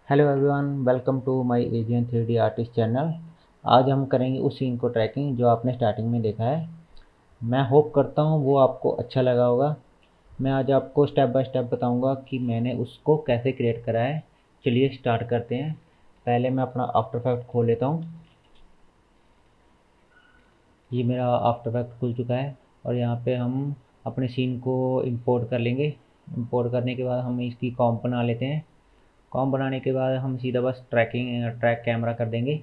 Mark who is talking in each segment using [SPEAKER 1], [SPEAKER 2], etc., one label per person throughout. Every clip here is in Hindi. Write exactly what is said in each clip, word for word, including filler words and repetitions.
[SPEAKER 1] Hello everyone, welcome to my एजियन थ्री डी आर्टिस्ट चैनल। आज हम करेंगे उस सीन को ट्रैकिंग जो आपने स्टार्टिंग में देखा है। मैं होप करता हूँ वो आपको अच्छा लगा होगा। मैं आज आपको स्टेप बाय स्टेप बताऊंगा कि मैंने उसको कैसे क्रिएट करा है। चलिए स्टार्ट करते हैं। पहले मैं अपना आफ्टर इफेक्ट खोल लेता हूँ। ये मेरा आफ्टर इफेक्ट खुल चुका है और यहाँ पे हम अपने सीन को इंपोर्ट कर लेंगे। इंपोर्ट करने के बाद हम इसकी कॉम्प बना लेते हैं। कॉम्प बनाने के बाद हम सीधा बस ट्रैकिंग ट्रैक कैमरा कर देंगे।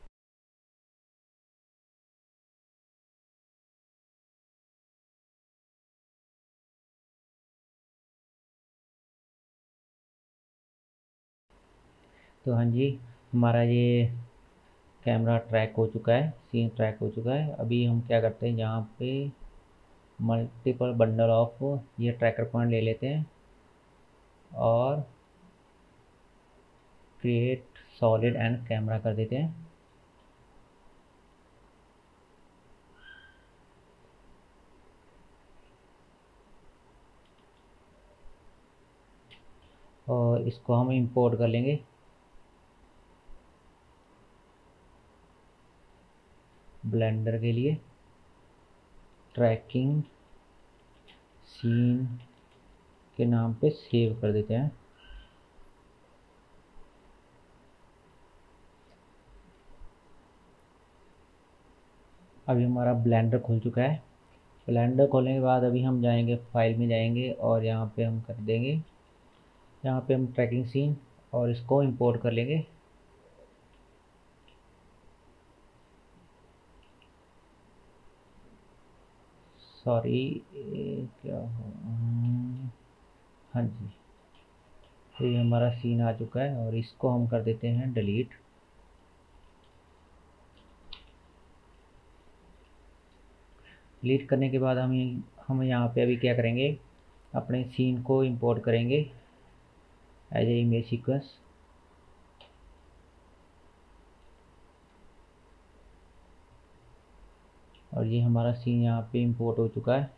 [SPEAKER 1] तो हाँ जी, हमारा ये कैमरा ट्रैक हो चुका है, सीन ट्रैक हो चुका है। अभी हम क्या करते हैं, यहाँ पे मल्टीपल बंडल ऑफ ये ट्रैकर पॉइंट ले लेते हैं और क्रिएट सॉलिड एंड कैमरा कर देते हैं। और इसको हम इंपोर्ट कर लेंगे। ब्लेंडर के लिए ट्रैकिंग सीन के नाम पे सेव कर देते हैं। अभी हमारा ब्लेंडर खुल चुका है। ब्लेंडर खोलने के बाद अभी हम जाएंगे, फाइल में जाएंगे और यहाँ पे हम कर देंगे, यहाँ पे हम ट्रैकिंग सीन और इसको इंपोर्ट कर लेंगे। सॉरी, क्या हो, हाँ जी। तो ये हमारा सीन आ चुका है और इसको हम कर देते हैं डिलीट। डिलीट करने के बाद हम हम यहाँ पे अभी क्या करेंगे, अपने सीन को इंपोर्ट करेंगे एज ए इमेज सीक्वेंस। और ये हमारा सीन यहाँ पे इंपोर्ट हो चुका है।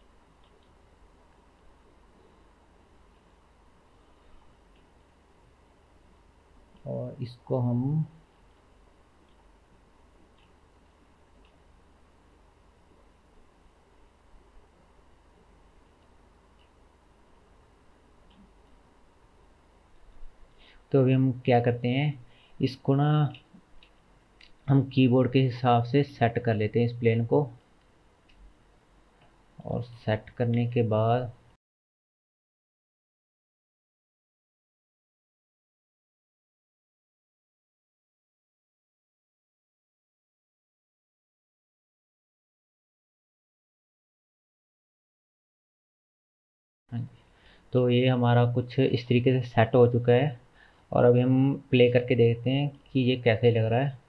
[SPEAKER 1] और इसको हम तो अभी हम क्या करते हैं, इसको ना हम कीबोर्ड के हिसाब से सेट कर लेते हैं इस प्लेन को। और सेट करने के बाद हाँ जी, तो ये हमारा कुछ इस तरीके से सेट हो चुका है। और अभी हम प्ले करके देखते हैं कि ये कैसे लग रहा है।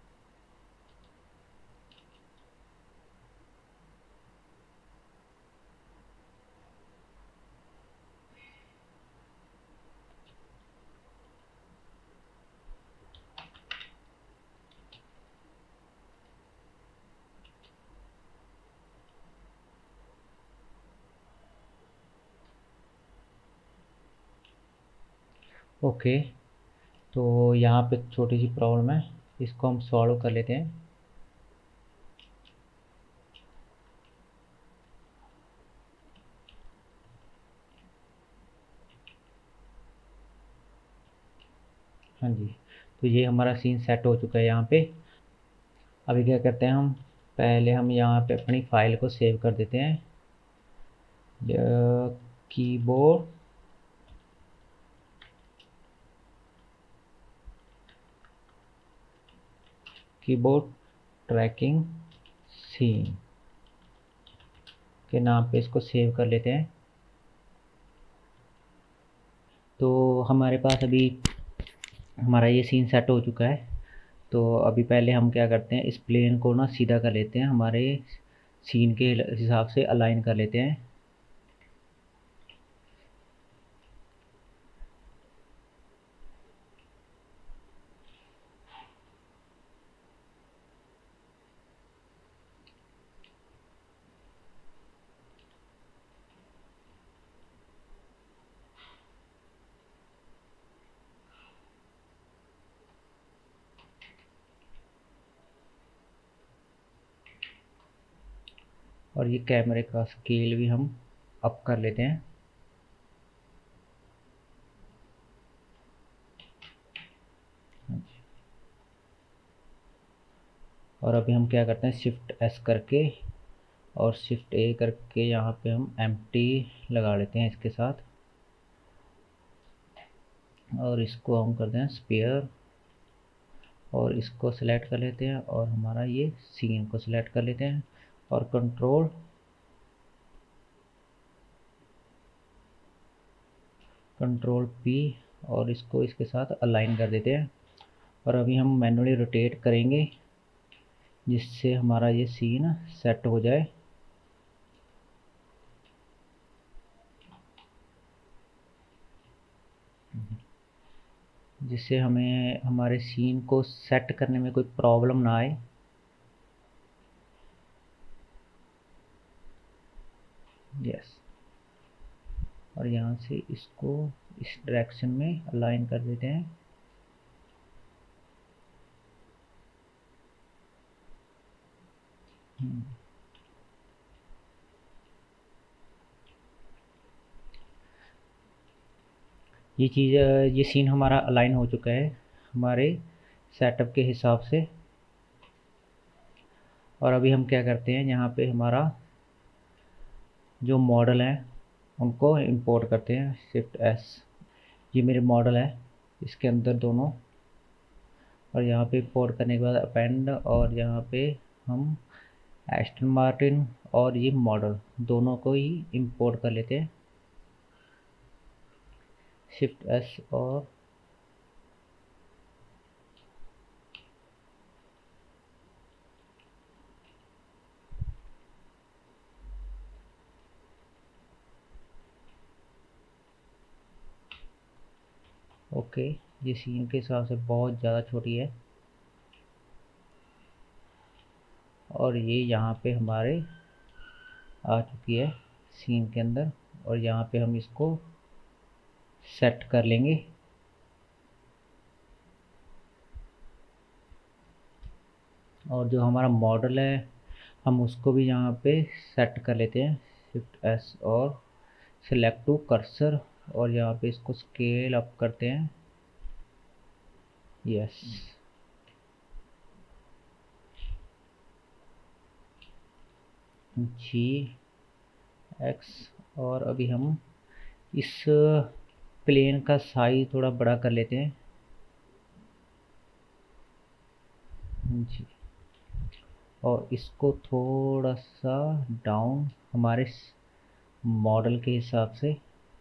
[SPEAKER 1] ओके, तो यहाँ पे छोटी सी प्रॉब्लम है, इसको हम सॉल्व कर लेते हैं। हाँ जी, तो ये हमारा सीन सेट हो चुका है यहाँ पे। अभी क्या करते हैं, हम पहले हम यहाँ पे अपनी फाइल को सेव कर देते हैं। कीबोर्ड कीबोर्ड ट्रैकिंग सीन के नाम पे इसको सेव कर लेते हैं। तो हमारे पास अभी हमारा ये सीन सेट हो चुका है। तो अभी पहले हम क्या करते हैं, इस प्लेन को ना सीधा कर लेते हैं, हमारे सीन के हिसाब से अलाइन कर लेते हैं। और ये कैमरे का स्केल भी हम अप कर लेते हैं। और अभी हम क्या करते हैं, शिफ्ट एस करके और शिफ्ट ए करके यहाँ पे हम एम्प्टी लगा लेते हैं इसके साथ, और इसको हम करते हैं स्फीयर, और इसको सिलेक्ट कर लेते हैं और हमारा ये सीन को सिलेक्ट कर लेते हैं और कंट्रोल कंट्रोल पी और इसको इसके साथ अलाइन कर देते हैं। और अभी हम मैन्युअली रोटेट करेंगे जिससे हमारा ये सीन सेट हो जाए। जिससे हमें हमारे सीन को सेट करने में कोई प्रॉब्लम ना आए। यस, और यहाँ से इसको इस डायरेक्शन में अलाइन कर देते हैं। ये चीज़ ये सीन हमारा अलाइन हो चुका है हमारे सेटअप के हिसाब से। और अभी हम क्या करते हैं, यहाँ पे हमारा जो मॉडल है उनको इंपोर्ट करते हैं। शिफ्ट एस, ये मेरे मॉडल है इसके अंदर दोनों, और यहाँ पे इंपोर्ट करने के बाद अपेंड, और यहाँ पे हम एस्टन मार्टिन और ये मॉडल दोनों को ही इंपोर्ट कर लेते हैं। शिफ्ट एस और ओके, ये सीन के हिसाब से बहुत ज़्यादा छोटी है। और ये यहाँ पे हमारे आ चुकी है सीन के अंदर, और यहाँ पे हम इसको सेट कर लेंगे। और जो हमारा मॉडल है हम उसको भी यहाँ पे सेट कर लेते हैं। शिफ्ट एस और सिलेक्ट टू कर्सर, और यहाँ पे इसको स्केल अप करते हैं। यस, जी एक्स, और अभी हम इस प्लेन का साइज थोड़ा बड़ा कर लेते हैं। जी, और इसको थोड़ा सा डाउन हमारे मॉडल के हिसाब से।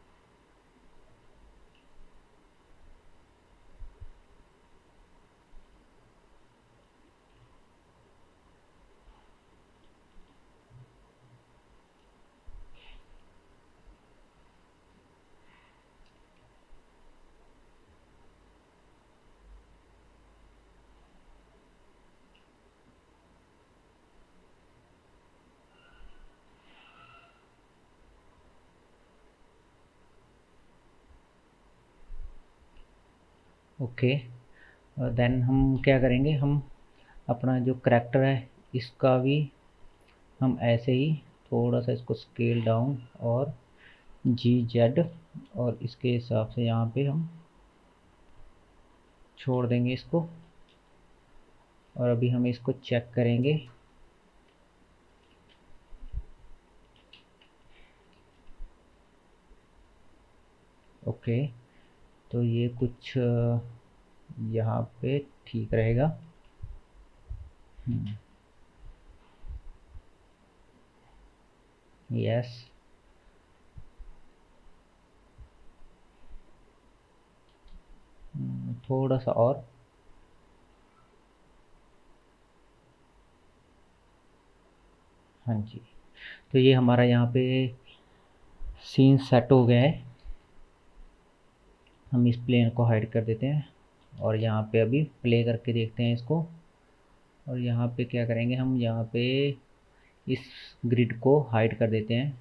[SPEAKER 1] ओके, देन हम क्या करेंगे, हम अपना जो करैक्टर है इसका भी हम ऐसे ही थोड़ा सा इसको स्केल डाउन और जी जेड, और इसके हिसाब से यहाँ पे हम छोड़ देंगे इसको। और अभी हम इसको चेक करेंगे। ओके, तो ये कुछ यहाँ पे ठीक रहेगा। यस, थोड़ा सा और। हाँ जी, तो ये हमारा यहाँ पे सीन सेट हो गया है। हम इस प्लेन को हाइड कर देते हैं और यहाँ पे अभी प्ले करके देखते हैं इसको। और यहाँ पे क्या करेंगे, हम यहाँ पे इस ग्रिड को हाइड कर देते हैं।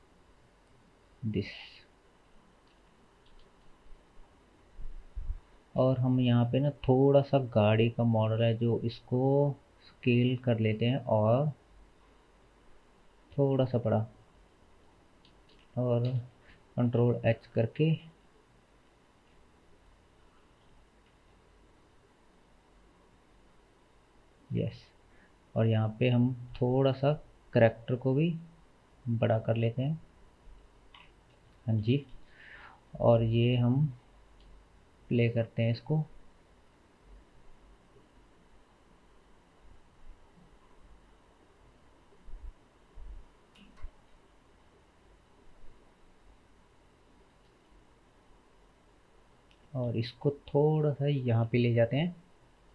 [SPEAKER 1] दिस और हम यहाँ पे ना थोड़ा सा गाड़ी का मॉडल है जो इसको स्केल कर लेते हैं और थोड़ा सा बड़ा, और कंट्रोल एच करके यस। और यहाँ पे हम थोड़ा सा करैक्टर को भी बड़ा कर लेते हैं। हाँ जी। और ये हम प्ले करते हैं इसको। और इसको थोड़ा सा यहाँ पे ले जाते हैं।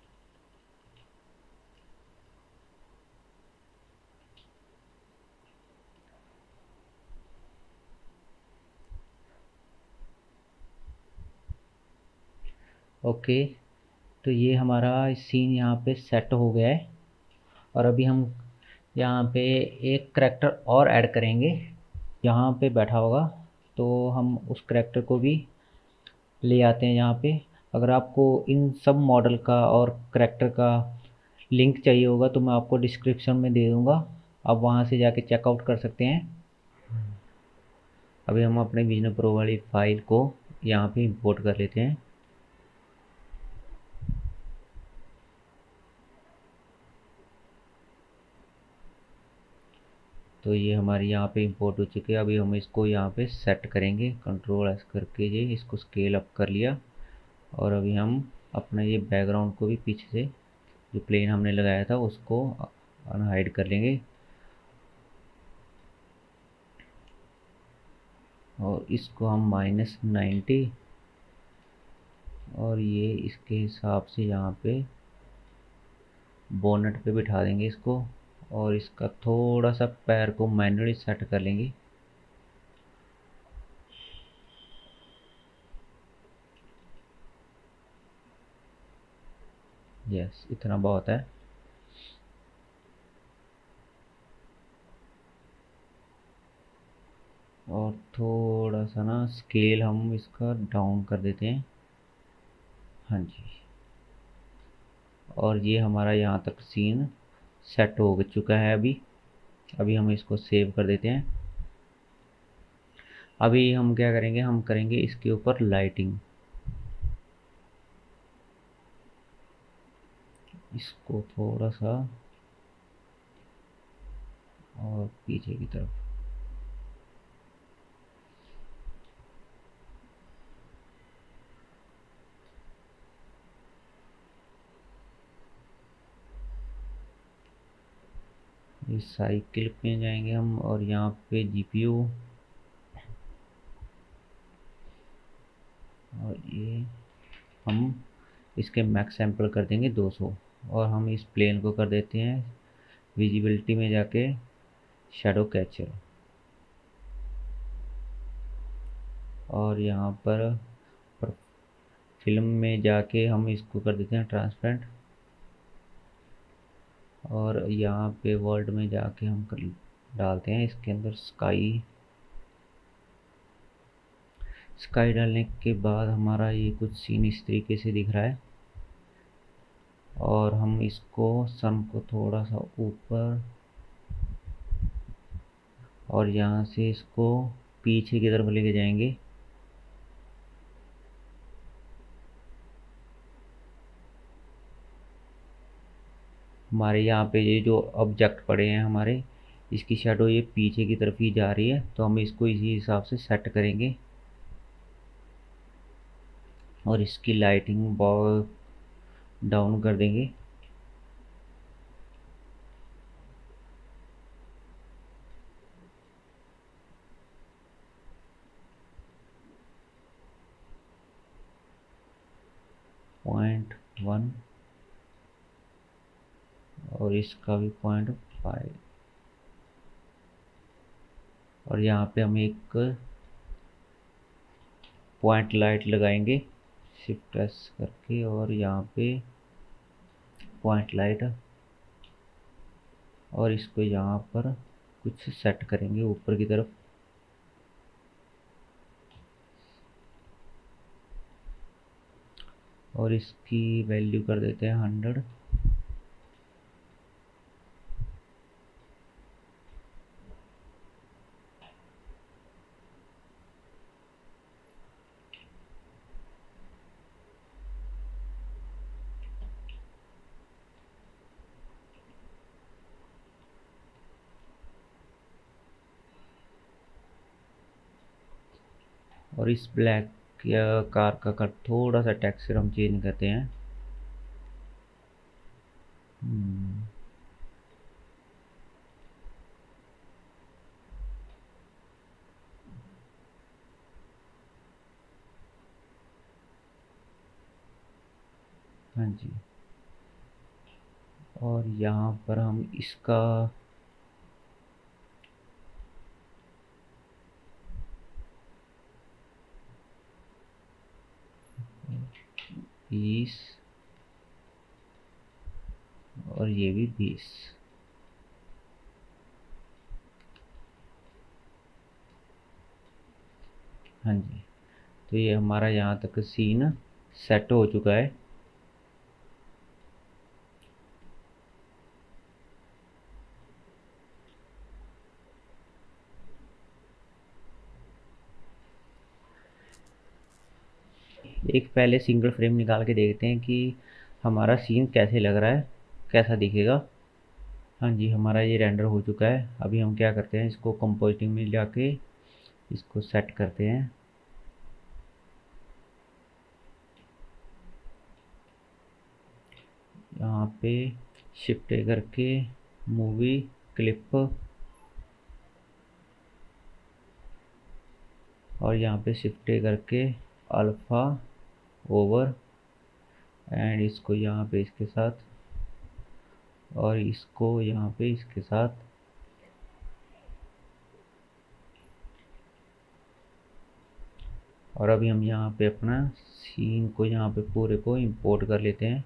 [SPEAKER 1] ओके, तो ये हमारा सीन यहाँ पे सेट हो गया है। और अभी हम यहाँ पे एक करैक्टर और ऐड करेंगे, यहाँ पे बैठा होगा, तो हम उस करैक्टर को भी ले आते हैं यहाँ पे। अगर आपको इन सब मॉडल का और करैक्टर का लिंक चाहिए होगा तो मैं आपको डिस्क्रिप्शन में दे दूँगा, आप वहाँ से जाके चेकआउट कर सकते हैं। अभी हम अपने विजन प्रो वाली फाइल को यहाँ पे इंपोर्ट कर लेते हैं। तो ये हमारी यहाँ पे इंपोर्ट हो चुकी है। अभी हम इसको यहाँ पे सेट करेंगे, कंट्रोल एस करके ये इसको स्केल अप कर लिया। और अभी हम अपना ये बैकग्राउंड को भी पीछे से जो प्लेन हमने लगाया था उसको अनहाइड कर लेंगे। और इसको हम माइनस नाइन्टी, और ये इसके हिसाब से यहाँ पे बोनट पे बिठा देंगे इसको। और इसका थोड़ा सा पैर को मैन्युअली सेट कर लेंगे। यस, इतना बहुत है। और थोड़ा सा ना स्केल हम इसका डाउन कर देते हैं। हाँ जी। और ये हमारा यहाँ तक सीन सेट हो चुका है। अभी अभी हम इसको सेव कर देते हैं। अभी हम क्या करेंगे, हम करेंगे इसके ऊपर लाइटिंग। इसको थोड़ा सा और पीछे की तरफ। इस साइकिल पे जाएंगे हम, और यहाँ पे जीपीयू, और ये हम इसके मैक्स सैंपल कर देंगे दो सौ। और हम इस प्लेन को कर देते हैं विजिबिलिटी में जाके शैडो कैचर। और यहाँ पर, पर फिल्म में जाके हम इसको कर देते हैं ट्रांसपेरेंट। और यहाँ पे वर्ल्ड में जाके हम कर डालते हैं इसके अंदर स्काई। स्काई डालने के बाद हमारा ये कुछ सीन इस तरीके से दिख रहा है। और हम इसको सन को थोड़ा सा ऊपर, और यहाँ से इसको पीछे की तरफ लेके जाएंगे। हमारे यहाँ पे ये जो ऑब्जेक्ट पड़े हैं हमारे, इसकी शैडो ये पीछे की तरफ ही जा रही है, तो हम इसको इसी हिसाब से सेट करेंगे। और इसकी लाइटिंग बहुत डाउन कर देंगे। पॉइंट वन, और इसका भी पॉइंट फाइव। और यहाँ पे हम एक पॉइंट लाइट लगाएंगे शिफ्ट एस करके, और यहाँ पे पॉइंट लाइट। और इसको यहाँ पर कुछ सेट करेंगे ऊपर की तरफ। और इसकी वैल्यू कर देते हैं हंड्रेड। और इस ब्लैक या कार का कट थोड़ा सा टेक्सचर हम चेंज करते हैं। हम्म, हाँ जी। और यहाँ पर हम इसका बीस और ये भी बीस। हाँ जी, तो ये हमारा यहाँ तक सीन सेट हो चुका है। एक पहले सिंगल फ्रेम निकाल के देखते हैं कि हमारा सीन कैसे लग रहा है, कैसा दिखेगा। हाँ जी, हमारा ये रेंडर हो चुका है। अभी हम क्या करते हैं, इसको कंपोजिटिंग में जाके इसको सेट करते हैं। यहाँ पे शिफ्ट करके मूवी क्लिप, और यहाँ पे शिफ्ट करके अल्फ़ा ओवर, एंड इसको यहाँ पे इसके साथ, और इसको यहाँ पे इसके साथ। और अभी हम यहाँ पे अपना सीन को यहाँ पे पूरे को इंपोर्ट कर लेते हैं।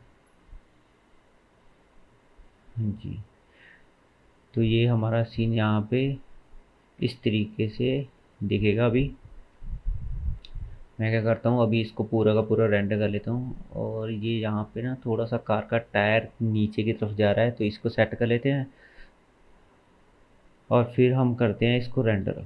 [SPEAKER 1] हाँ जी, तो ये हमारा सीन यहाँ पे इस तरीके से दिखेगा। अभी मैं क्या करता हूँ, अभी इसको पूरा का पूरा रेंडर कर लेता हूँ। और ये यहाँ पे ना थोड़ा सा कार का टायर नीचे की तरफ जा रहा है, तो इसको सेट कर लेते हैं और फिर हम करते हैं इसको रेंडर।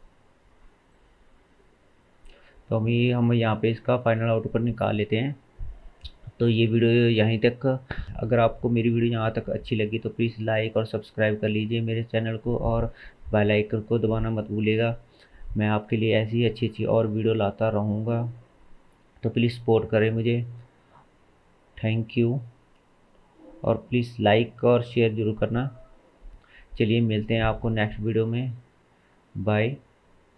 [SPEAKER 1] तो अभी हम यहाँ पे इसका फाइनल आउटपुट निकाल लेते हैं। तो ये वीडियो यहीं तक। अगर आपको मेरी वीडियो यहाँ तक अच्छी लगी तो प्लीज़ लाइक और सब्सक्राइब कर लीजिए मेरे चैनल को, और बेल आइकन को दबाना मत भूलिएगा। मैं आपके लिए ऐसी अच्छी अच्छी और वीडियो लाता रहूँगा, तो प्लीज़ सपोर्ट करें मुझे। थैंक यू, और प्लीज़ लाइक और शेयर ज़रूर करना। चलिए मिलते हैं आपको नेक्स्ट वीडियो में। बाय।